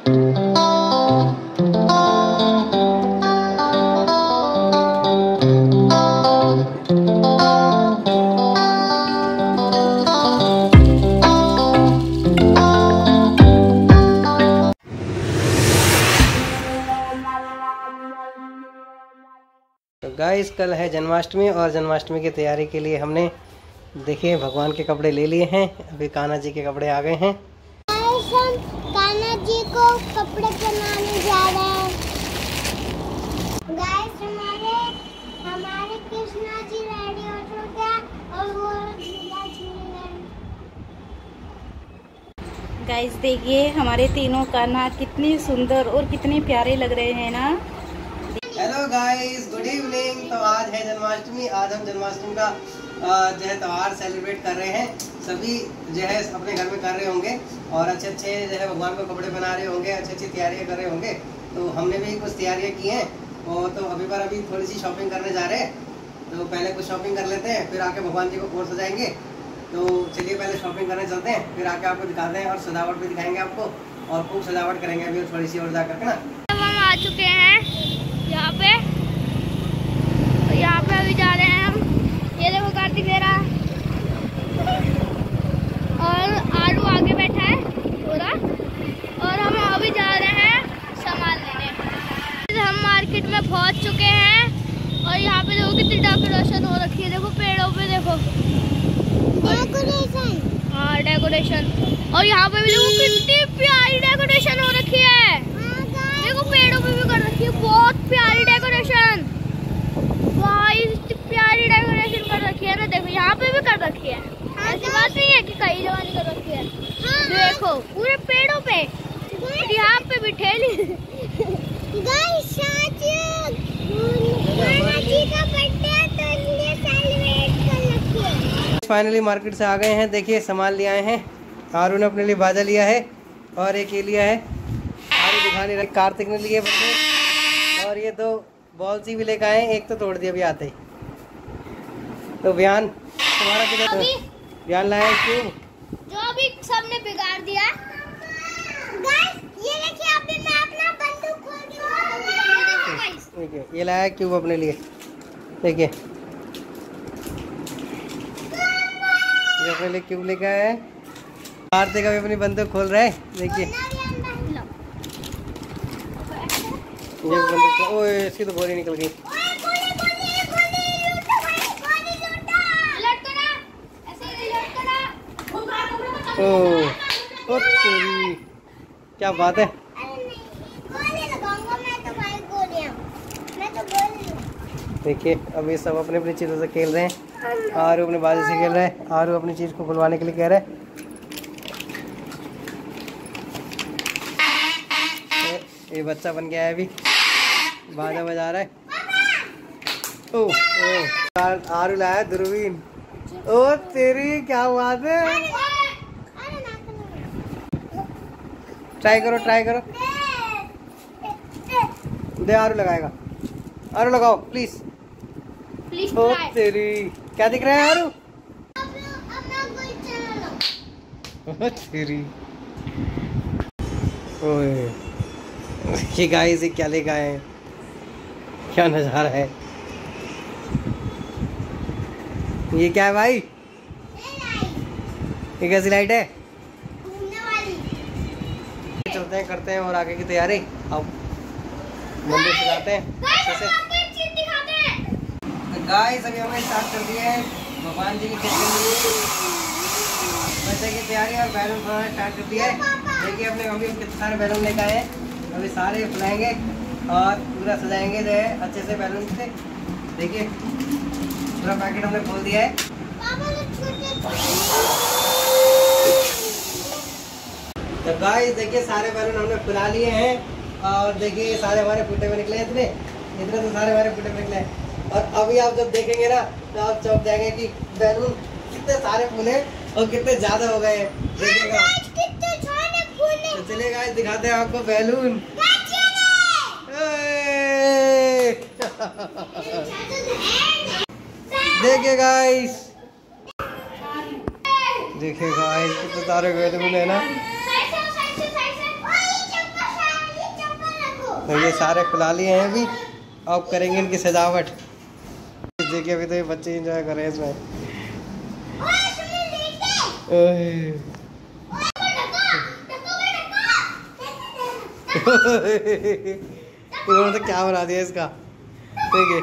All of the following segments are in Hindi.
गाइस कल है जन्माष्टमी और जन्माष्टमी की तैयारी के लिए हमने देखिए भगवान के कपड़े ले लिए हैं। अभी कान्हा जी के कपड़े आ गए हैं। हम कान्हा जी को कपड़े पहनाने जा रहे हैं। गाइस हमारे कृष्णा जी रेडी हो चुके हैं और वो झूला झूल रहे हैं। गाइस देखिए हमारे तीनों कान्हा कितने सुंदर और कितने प्यारे लग रहे हैं ना। Hello guys, good evening. तो आज है जन्माष्टमी। आज हम जन्माष्टमी का जो है त्यौहार सेलिब्रेट कर रहे हैं। सभी जो है अपने घर में कर रहे होंगे और अच्छे अच्छे जो है भगवान को कपड़े बना रहे होंगे, अच्छी अच्छी तैयारियां कर रहे होंगे। तो हमने भी कुछ तैयारियां की हैं और तो अभी थोड़ी सी शॉपिंग करने जा रहे हैं। तो पहले कुछ शॉपिंग कर लेते हैं, फिर आके भगवान जी को और सजाएंगे। तो चलिए पहले शॉपिंग करने चलते हैं, फिर आके आपको दिखाते हैं और सजावट भी दिखाएंगे आपको और खूब सजावट करेंगे अभी थोड़ी सी और जा करके ना। हम आ चुके हैं यहाँ पे, तो यहाँ पे अभी जा रहे हैं हम। ये देखो कार्तिक मेरा और आलू आगे बैठा है पूरा, और हम अभी जा रहे हैं सामान लेने। हम मार्केट में पहुँच चुके हैं और यहाँ पे देखो कितनी डेकोरेशन हो रखी है। देखो पेड़ों पे देखो डेकोरेशन, हाँ डेकोरेशन। और यहाँ पे भी देखो कितनी प्यारी डेकोरेशन हो रखी है। देखो पेड़ों पे भी कर रखी है, बहुत प्यारी डेकोरेशन। भाई इतनी प्यारी डेकोरेशन कर रखी है ना। देखो यहाँ पे भी कर रखी है, ऐसी बात नहीं है कि कई जगह नहीं कर रखी है। देखो पूरे पेड़ों पे, यहाँ पे भी ठेली। फाइनली मार्केट से आ गए हैं। देखिए सामान ले आए हैं। आरू ने अपने लिए बाजा लिया है और एक ये लिया है। आरू दिखाने रही। कार्तिक ने लिए बंदूक और ये दो बॉल सी भी लेकर आए। एक तो तोड़ दिया अभी आते ही। तो बयान तुम्हारा किधर? बयान लाया क्यों? जो अभी सबने बिगाड़ दिया। गाइस ये देखिए अभी मैं अपना बंदूक खोल दूंगा। देखिए ये लाया क्यूब अपने लिए। देखिए ये अपने लिए क्यूब लेकर आया है। कार्तिक अभी अपनी बंदूक खोल रहा है। देखिए ये बंदूक, ओए इसकी तो गोली निकल गई। ओ तेरी क्या बात है। देखिए अभी सब अपने अपनी चीज़ों से खेल रहे हैं। आरू अपने बाजी से खेल रहा है। आरू अपनी चीज़ को खुलवाने के लिए कह रहा है। ये बच्चा बन गया है, अभी बाजा बजा रहा है। ओ आरू लाया दूरबीन। ओ तेरी क्या बात है। ट्राई करो दे। आरू लगाएगा। आरू लगाओ प्लीज। ओ तेरी क्या दिख रहा है आरू? तेरी ओए ये गाइस क्या लेकर आए हैं, क्या नजारा है। ये क्या है भाई? ये कैसी लाइट है? चलते हैं, करते हैं और आगे की तैयारी। अब मंदिर से जाते हैं अच्छे से। गाइस अभी हमने स्टार्ट कर दिया है भगवान जी की बच्चे की तैयारी और बैलून फुलाना स्टार्ट कर दिया है। देखिए अपने मम्मी कितने सारे बैलून लेकर आए हैं। अभी सारे फुलाएंगे और पूरा सजाएंगे जो है अच्छे से बैलून से। देखिए पूरा पैकेट हमने खोल दिया है। तो गाइस देखिए सारे बैलून हमने फुला लिए हैं और देखिए सारे हमारे फूटे में निकले हैं। इतने तो सारे हमारे फूटे में निकले हैं। और अभी आप जब देखेंगे ना तो आप चौंक जाएंगे कि बैलून कितने सारे फूले और कितने ज्यादा हो गए हैं। देखिएगा तो चलिए गाइस दिखाते हैं आपको बैलून। देखिए गाइस, कितने सारे बैलून है ना। तो ये सारे खुला लिए हैं अभी, अब करेंगे इनकी सजावट। देखिए अभी तो ये बच्चे एंजॉय कर रहे हैं इसमें। इन्होंने तो क्या बना दिया इसका, देखिए।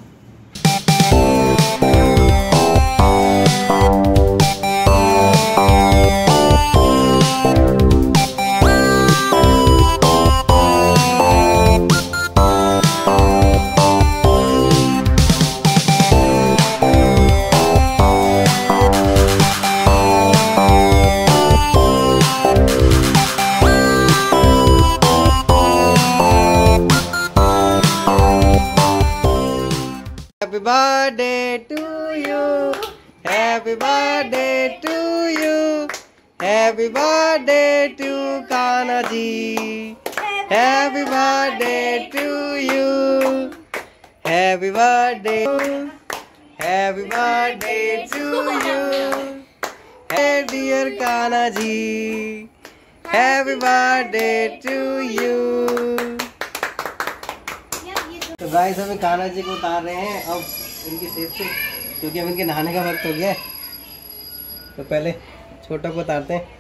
Happy birthday to you, happy birthday to you, happy birthday to Kana ji, happy birthday to you, happy birthday to you, hey dear Kana ji, happy birthday to you। तो गाइस अभी कान्हा जी को उतार रहे हैं अब इनकी सेफ से, क्योंकि अब इनके नहाने का वक्त हो गया है। तो पहले छोटा को उतारते हैं।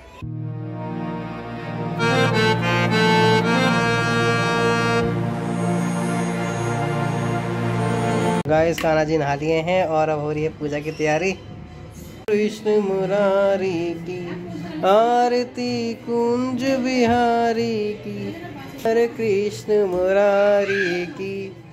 गाइस कान्हा जी नहा लिए हैं और अब हो रही है पूजा की तैयारी। कृष्ण मुरारी की आरती कुंज बिहारी की, हरे कृष्ण मुरारी की।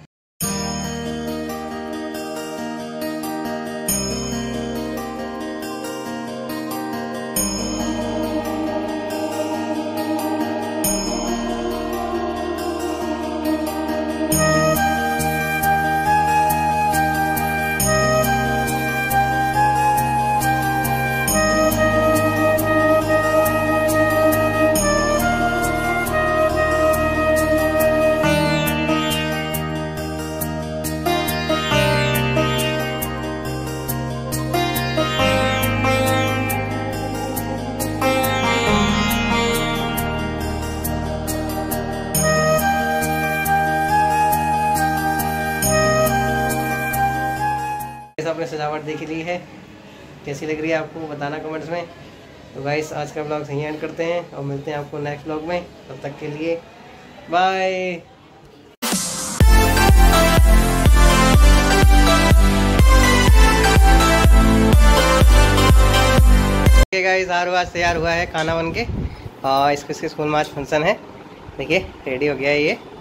आपने सजावट देख ली है, कैसी लग रही है आपको बताना कमेंट्स में। तो गाइस आज का ब्लॉग यहीं एंड करते हैं और मिलते हैं आपको नेक्स्ट ब्लॉग में। तब तक के लिए बाय। गाइस आरू आज तैयार हुआ है खाना बन के, और इसके स्कूल में आज फंक्शन है। देखिए रेडी हो गया है ये।